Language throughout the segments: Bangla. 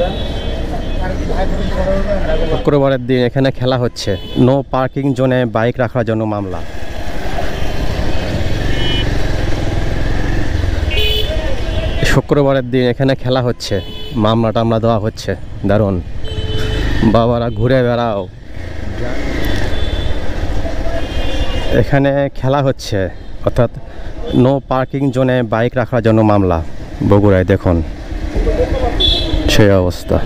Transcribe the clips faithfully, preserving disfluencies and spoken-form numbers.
শুক্রবারের দিন এখানে খেলা হচ্ছে, নো পার্কিং জোনে বাইক রাখার জন্য মামলা। শুক্রবারের দিন এখানে খেলা হচ্ছে, মামলা টামলা দেওয়া হচ্ছে। দারুণ, বাবারা ঘুরে বেড়াও। এখানে খেলা হচ্ছে, অর্থাৎ নো পার্কিং জোনে বাইক রাখার জন্য মামলা বগুড়ায়। দেখুন সেই অবস্থা।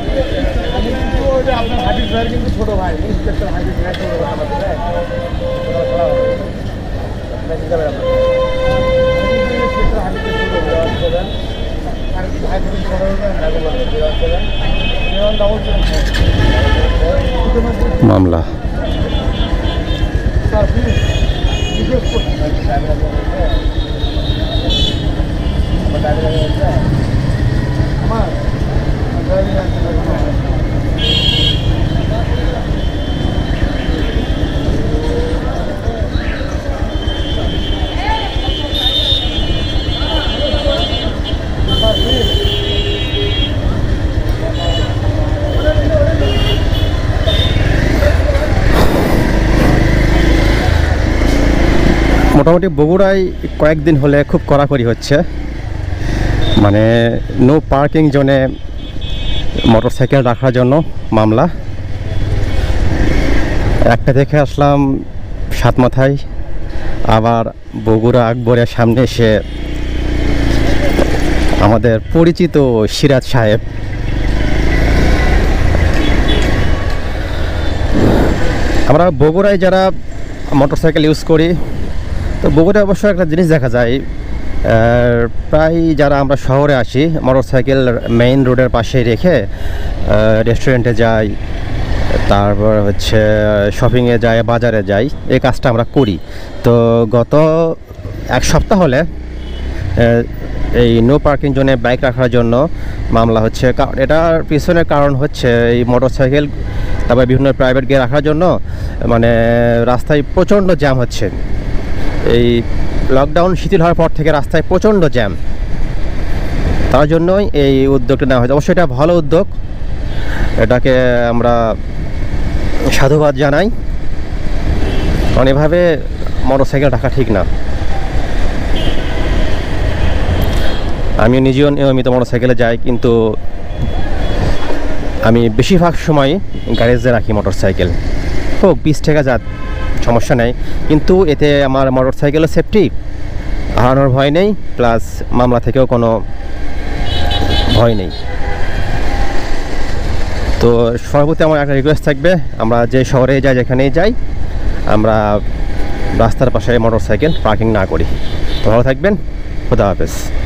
মামলা মোটামুটি বগুড়ায় কয়েকদিন হলে খুব কড়াকড়ি হচ্ছে, মানে নো পার্কিং জোনে মোটরসাইকেল রাখার জন্য মামলা। একটা দেখে আসলাম সাতমাথায়, আবার বগুড়া আকবরের সামনে এসে আমাদের পরিচিত সিরাজ সাহেব। আমরা বগুড়ায় যারা মোটরসাইকেল ইউজ করি, তো বগুড়ায় অবশ্য একটা জিনিস দেখা যায়, প্রায় যারা আমরা শহরে আসি মোটরসাইকেল মেইন রোডের পাশে রেখে রেস্টুরেন্টে যাই, তারপর হচ্ছে শপিংয়ে যাই, বাজারে যাই, এই কাজটা আমরা করি। তো গত এক সপ্তাহ হলে এই নো পার্কিং জোনে বাইক রাখার জন্য মামলা হচ্ছে। এটার পিছনের কারণ হচ্ছে এই মোটরসাইকেল, তারপর বিভিন্ন প্রাইভেট গাড়ি রাখার জন্য মানে রাস্তায় প্রচণ্ড জ্যাম হচ্ছে। এই লকডাউন শিথিল হওয়ার পর থেকে রাস্তায় প্রচণ্ড জ্যাম, তার জন্যই এই উদ্যোগটা নেওয়া হয়েছে। অবশ্যই এটা ভালো উদ্যোগ, এটাকে আমরা সাধুবাদ জানাই, কারণ এভাবে মোটরসাইকেল রাখা ঠিক না। আমি নিজেও নিয়মিত মোটরসাইকেলে যাই, কিন্তু আমি বেশিরভাগ সময় গ্যারেজে রাখি মোটরসাইকেল। হোক বিশ টাকা যাক, সমস্যা নেই, কিন্তু এতে আমার মোটরসাইকেলও সেফটি, হারানোর ভয় নেই, প্লাস মামলা থেকেও কোনো ভয় নেই। তো সর্বপ্রতি আমার একটা রিকোয়েস্ট থাকবে, আমরা যে শহরে যাই, যেখানেই যাই, আমরা রাস্তার পাশে মোটরসাইকেল পার্কিং না করি। তো ভালো থাকবেন, খুদা হাফেজ।